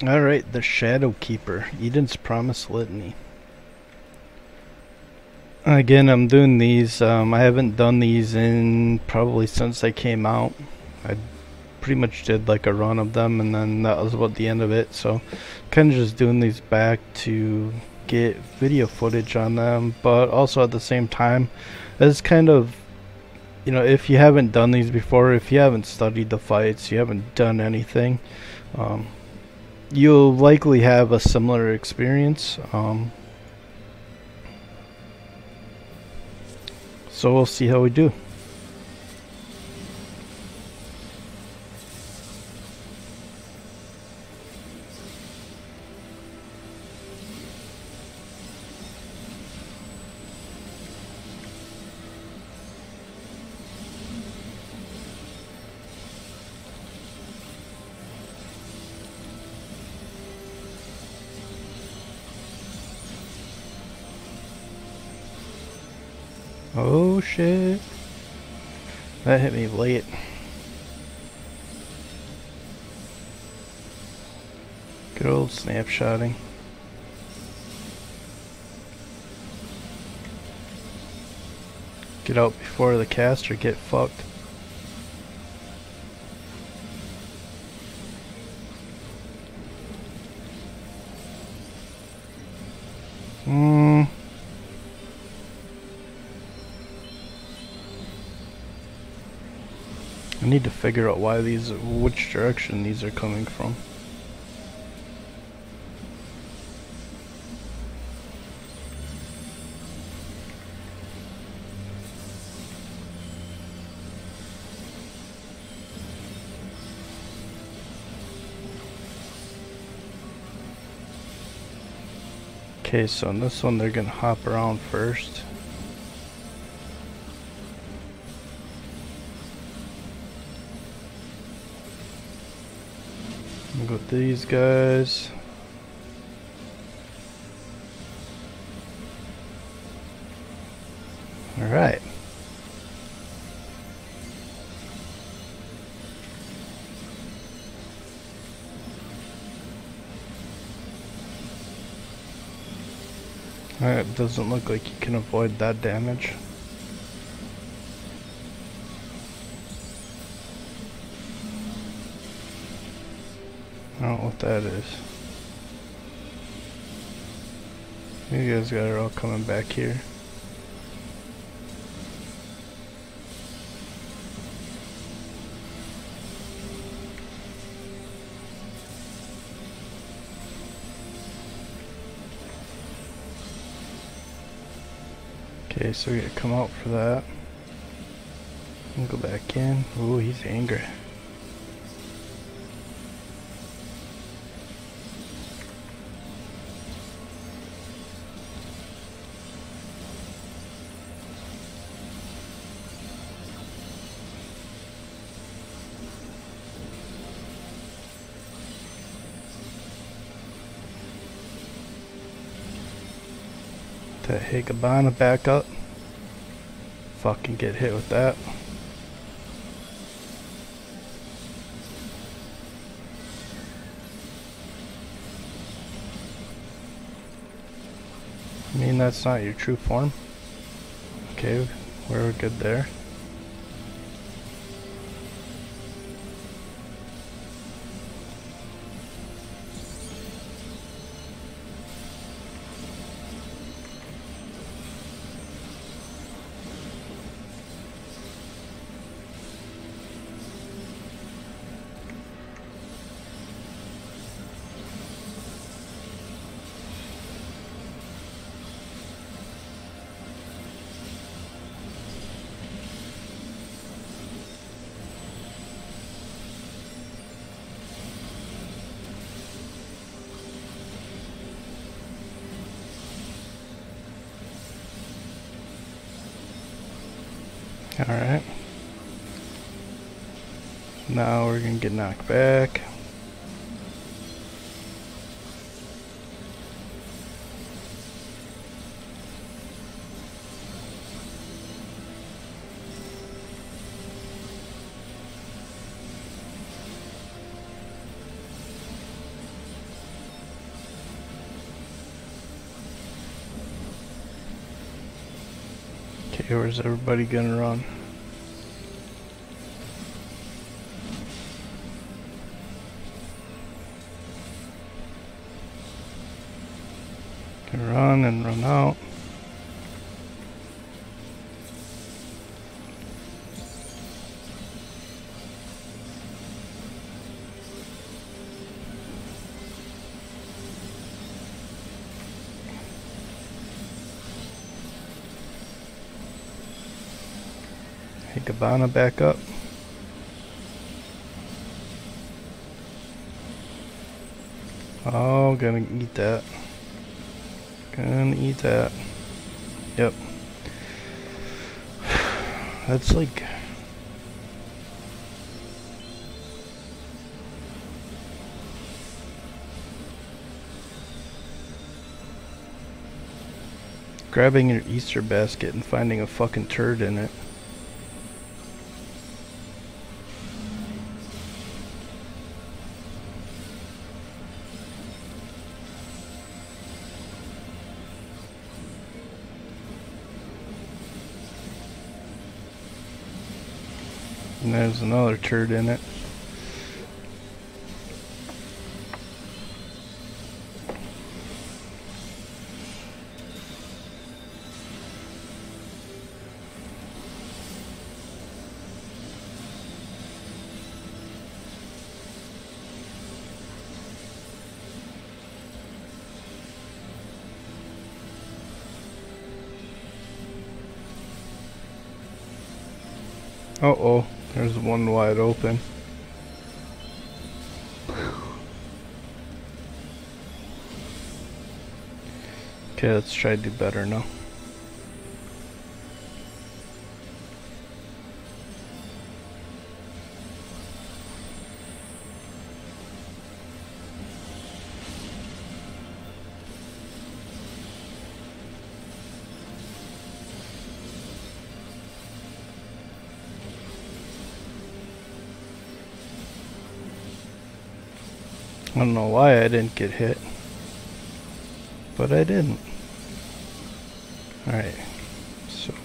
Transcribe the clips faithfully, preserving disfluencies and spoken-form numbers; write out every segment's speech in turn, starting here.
Alright, the Shadow Keeper, Eden's Promise Litany. Again, I'm doing these. Um, I haven't done these in probably since they came out. I pretty much did like a run of them, and then that was about the end of it. So, kind of just doing these back to get video footage on them, but also at the same time, it's kind of, you know, if you haven't done these before, if you haven't studied the fights, you haven't done anything, um, you'll likely have a similar experience. Um, so we'll see how we do. Oh shit. That hit me late. Good old snapshotting. Get out before the cast or get fucked. Hmm. I need to figure out why these, which direction these are coming from. Okay, so in this one they're gonna hop around first. I'll go with these guys. Alright. It doesn't look like you can avoid that damage. I don't know what that is. You guys got it all coming back here. Okay, so we gotta come out for that. We'll go back in. Ooh, he's angry. That Higabana back up. Fucking get hit with that. I mean, that's not your true form. Okay, we're good there. Alright. Now we're gonna get knocked back. Okay, where's everybody gonna run? Can run and run out. Hey, Cabana, back up. Oh, gonna eat that. Gonna eat that. Yep. That's like... grabbing your Easter basket and finding a fucking turd in it. And there's another turd in it. Uh-oh, there's one wide open. Okay, let's try to do better now. I don't know why I didn't get hit, but I didn't. Alright, so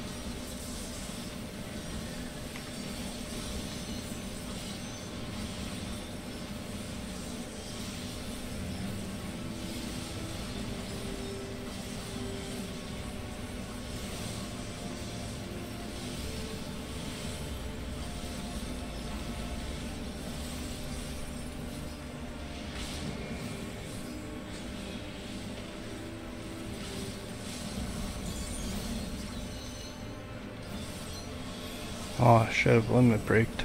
oh, I should have limit braked.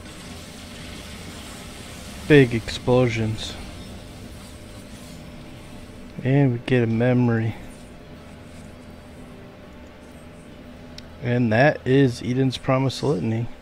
Big explosions. And we get a memory. And that is Eden's Promise Litany.